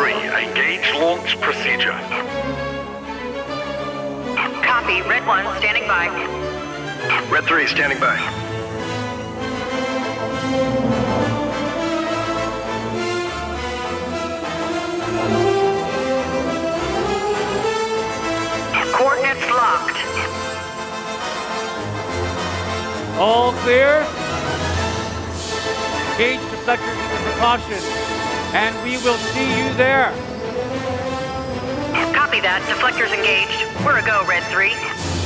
3, engage launch procedure. Copy. Red 1, standing by. Red 3, standing by. Coordinates locked. All clear. Engage deflectors with precaution, and we will see you there. Copy that. Deflectors engaged. We're a go, Red 3.